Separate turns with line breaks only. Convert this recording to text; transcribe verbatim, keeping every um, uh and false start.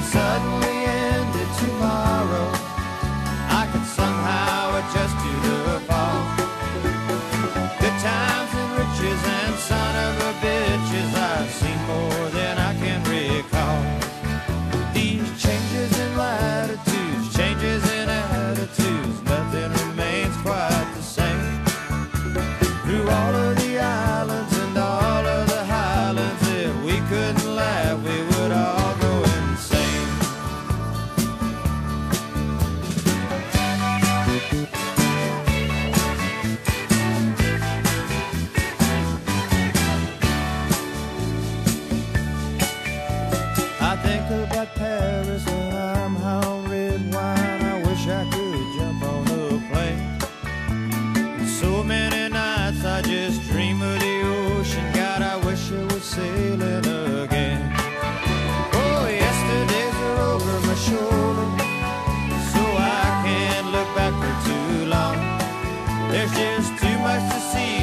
suddenly ended tomorrow, I could somehow adjust to the fall. Good times and riches and son of a bitches, I've seen more than I can recall. These changes in latitudes, changes in attitudes, nothing remains quite the same. Through all of the islands and all of the highlands, if we couldn't laugh, we would all go insane. I think about Paris when I'm high on red wine. I wish I could jump on a plane. So many nights I just dream of the ocean. God, I wish I was sailing again. Oh, yesterdays are over my shoulder, so I can't look back for too long. There's just too much to see